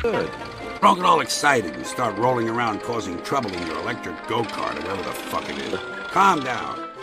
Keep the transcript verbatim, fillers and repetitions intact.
Good. Don't get all excited and start rolling around causing trouble in your electric go-kart or whatever the fuck it is. Calm down.